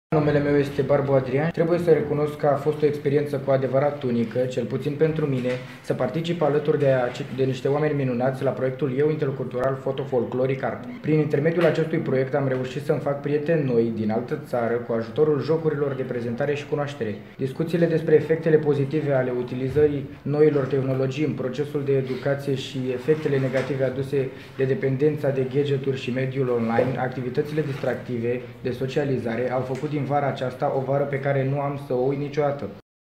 Numele meu este Barbu Adrian. Trebuie să recunosc că a fost o experiență cu adevărat unică, cel puțin pentru mine, să particip alături de niște oameni minunați la proiectul Eu Intercultural Fotofolcloric Art. Prin intermediul acestui proiect am reușit să-mi fac prieteni noi din altă țară cu ajutorul jocurilor de prezentare și cunoaștere. Discuțiile despre efectele pozitive ale utilizării noilor tehnologii în procesul de educație și efectele negative aduse de dependența de gadgeturi și mediul online, activitățile distractive de socializare au făcut din vara aceasta o vară pe care nu am să o uit niciodată.